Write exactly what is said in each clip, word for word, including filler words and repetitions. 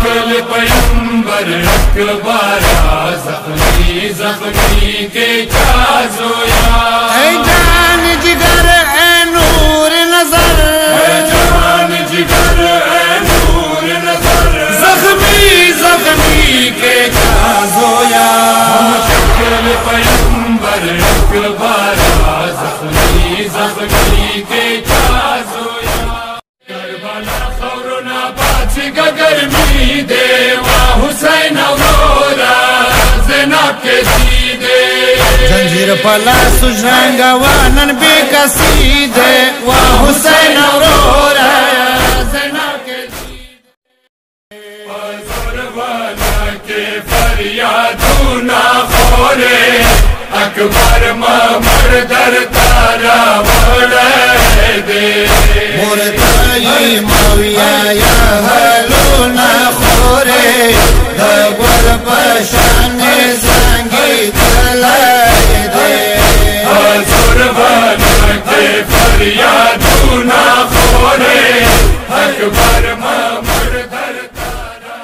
مشکل پیمبر اکبارا زخمی زخمی کے کیا زویا اے جان جگر اے نور نظر اے جان جگر اے نور نظر زخمی زخمی کے کیا زویا مشکل پیمبر اکبارا زخمی زخمی کے کیا زویا کربلا خورنا باچ گرمی دے واہ حسین اورورا زینب کے سیدے زنجیر پلا سجرنگا وانن بے کسی دے واہ حسین اورورا زینب کے سیدے بازور والا کے فریادوں نہ خورے اکبر مامر در تارا وڑے دے مرتائی مویا یا حلونا خورے دبر پشان زنگی تلائی دے حضور والا کے فریادوں نہ خورے اکبر مامر در تارا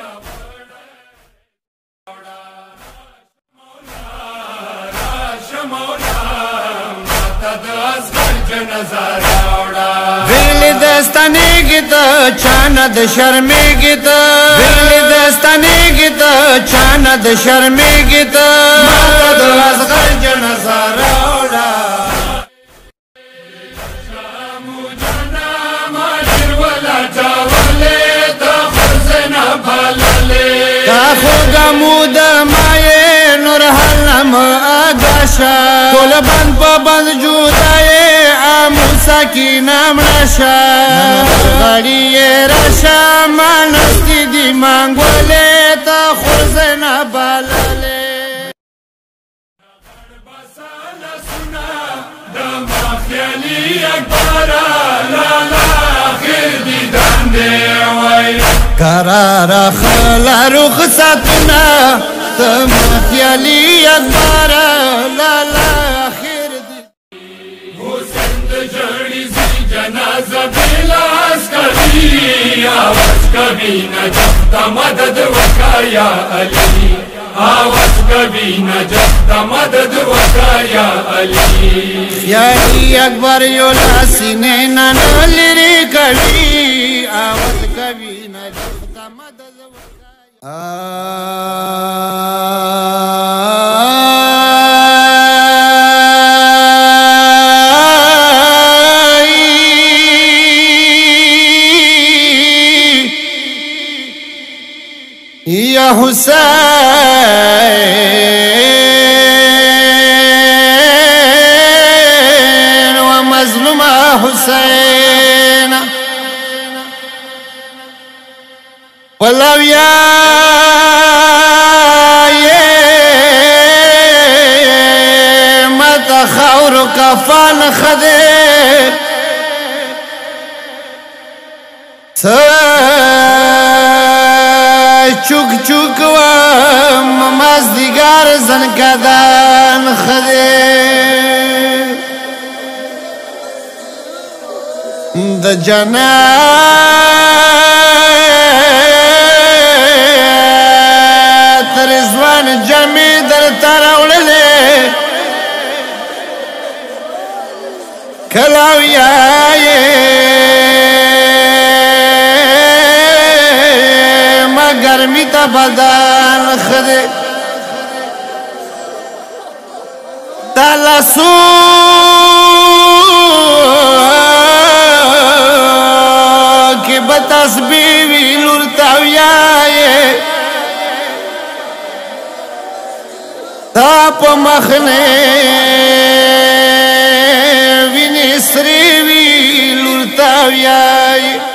بلی دستانی کی تو چاند شرمی کی تو بلی دستانی کی تو چاند شرمی کی تو مدد اصغر جنازہ روڑا شامو جانا ماجر والا جاولے تا خرزنا بھاللے کافو گمود مائے نور حلم آگاشا کل بند پا بند جودائے آموسا کی نام رشا غڑی رشا مانستی دی مانگولے تا خرزنا باللے بسانا سنا دما خیالی اکبارا لالا آخر دیدن دے وائی قرار خلا رخ ستنا تم خیالی اکبارا لالا آخر دی حسین جڑی سی جنازہ بلاس کبھی آواز کبھی نہ جبتا مدد وکا یا علی آواز کبھی نہ جبتا مدد وکا یا علی خیالی اکبر یولا سینے نالی کبھی آواز کبھی نہ جبتا مدد یا حسین و مظلوم حسین ولویا مت خور کفان خدے چوک چوک و ممازدگار زنکدان خدے د جنات رضوان جمعی در تراولے کلاوی آئے گرمی تا بدن خدے تلسو کی بتسبیوی لورتاویائے تاپ مخنے وینی سریوی لورتاویائے